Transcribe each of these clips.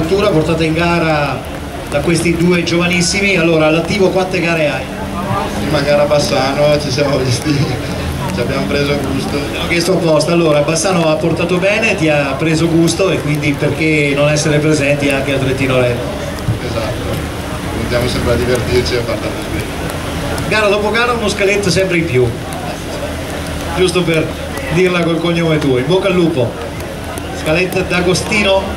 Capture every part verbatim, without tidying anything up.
vettura portata in gara da questi due giovanissimi. Allora, all'attivo quante gare hai? Prima gara a Bassano ci siamo visti, ci abbiamo preso gusto. Ho chiesto apposta. Allora, Bassano ha portato bene, ti ha preso gusto e quindi perché non essere presenti anche a Trentino Rally? Esatto, puntiamo sempre a divertirci e a far tanto bene. Gara dopo gara uno scaletto sempre in più, giusto per dirla col cognome tuo. In bocca al lupo. Scaletta d'Agostino.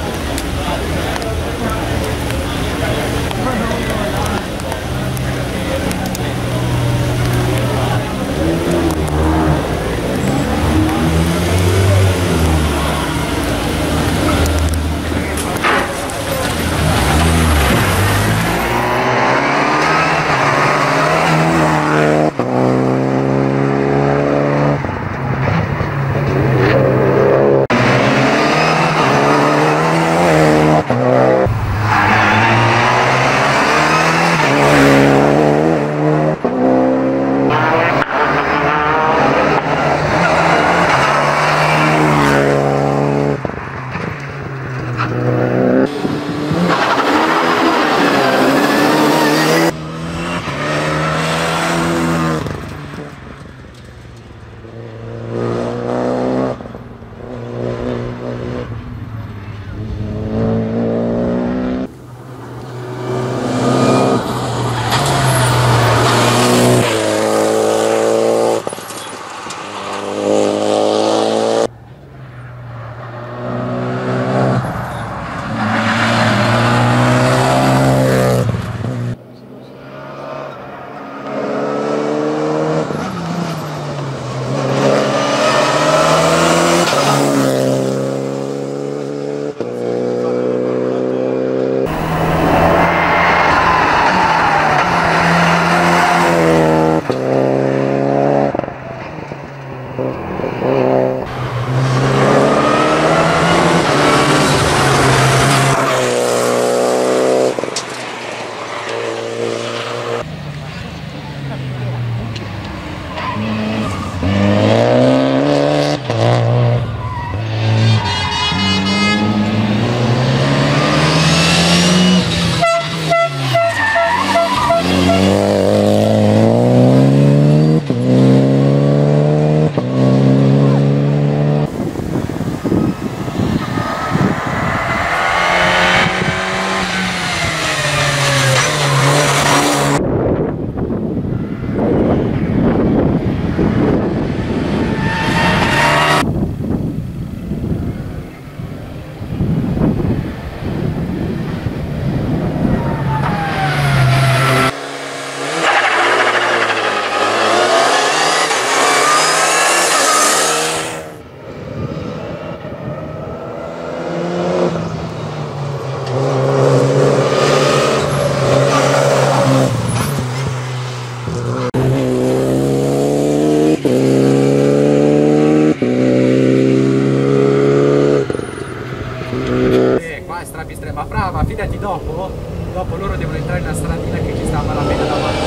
Ma brava, fidati, dopo, dopo loro devono entrare in una stradina che ci sta a malapena davanti.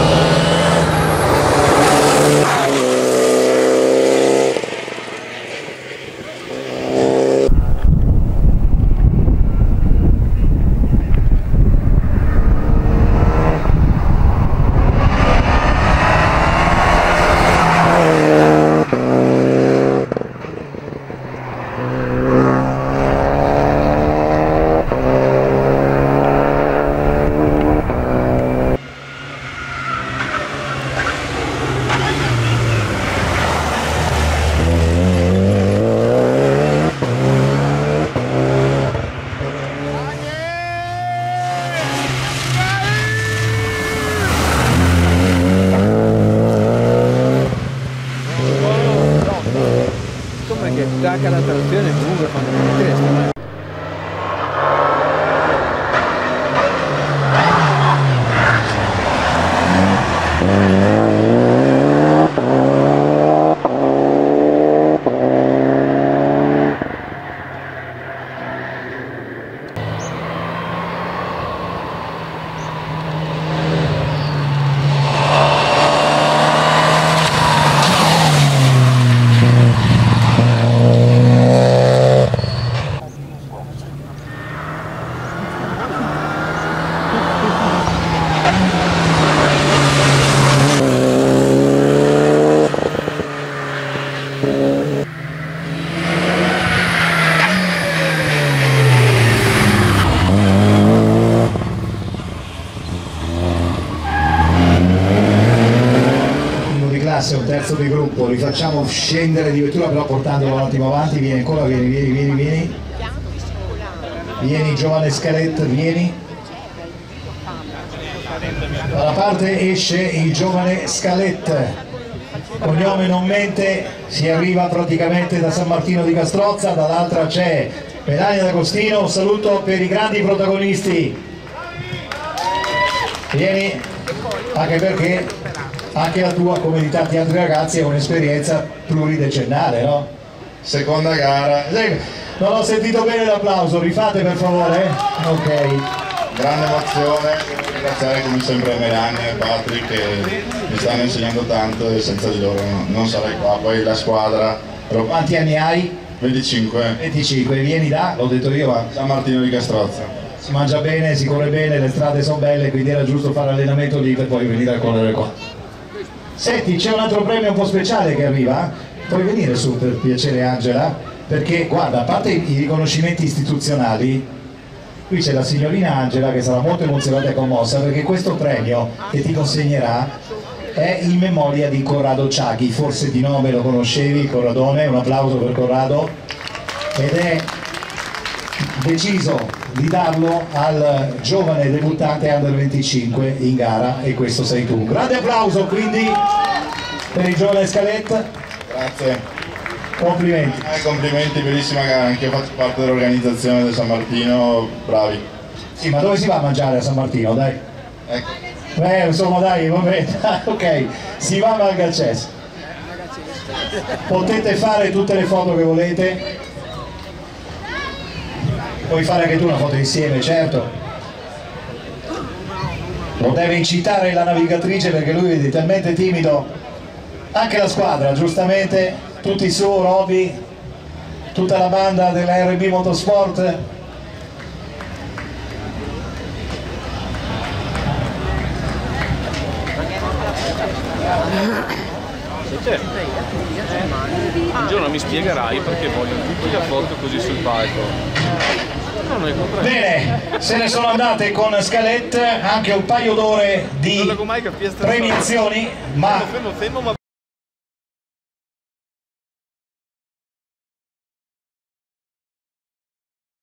Stacca la trazione, comunque fanno un test. entrasse un terzo di gruppo, li facciamo scendere di vettura però portandolo un attimo avanti. Vieni ancora, vieni, vieni, vieni, vieni. Vieni giovane Scaletta, vieni. Dalla parte esce il giovane Scaletta, cognome non mente, si arriva praticamente da San Martino di Castrozza, dall'altra c'è Melania D'Agostino. Un saluto per i grandi protagonisti. Vieni, anche perché anche la tua, come di tanti altri ragazzi, è un'esperienza pluridecennale, no? Seconda gara. Non ho sentito bene l'applauso, rifate per favore? Ok. Grande emozione, ringraziare come sempre Melania e Patrick che mi stanno insegnando tanto e senza di loro non sarei qua. Poi la squadra. Quanti anni hai? venticinque. venticinque, vieni da, l'ho detto io, ma San Martino di Castrozza. si mangia bene, si corre bene, le strade sono belle, quindi era giusto fare allenamento lì per poi venire a correre qua. Senti, c'è un altro premio un po' speciale che arriva, puoi venire su per piacere Angela, perché guarda, a parte i riconoscimenti istituzionali, qui c'è la signorina Angela che sarà molto emozionata e commossa perché questo premio che ti consegnerà è in memoria di Corrado Ciaghi, forse di nome lo conoscevi, Corradone, un applauso per Corrado, ed è deciso di darlo al giovane debuttante under venticinque in gara e questo sei tu. Grande applauso quindi per il giovane Scaletta. Grazie. Complimenti. Eh, complimenti, bellissima gara, anche io faccio parte dell'organizzazione del San Martino, bravi. Sì, ma dove si va a mangiare a San Martino, dai? Ecco. Beh, insomma dai, vabbè, ok, si va al Galces. Potete fare tutte le foto che volete. Puoi fare anche tu una foto insieme, certo. Lo deve incitare la navigatrice perché lui è talmente timido. Anche la squadra, giustamente, tutti su, Roby, tutta la banda della R B Motorsport. Un giorno mi spiegherai perché voglio tutti la foto così sul palco. Bene, se ne sono andate con Scaletta anche un paio d'ore di premiazioni, ma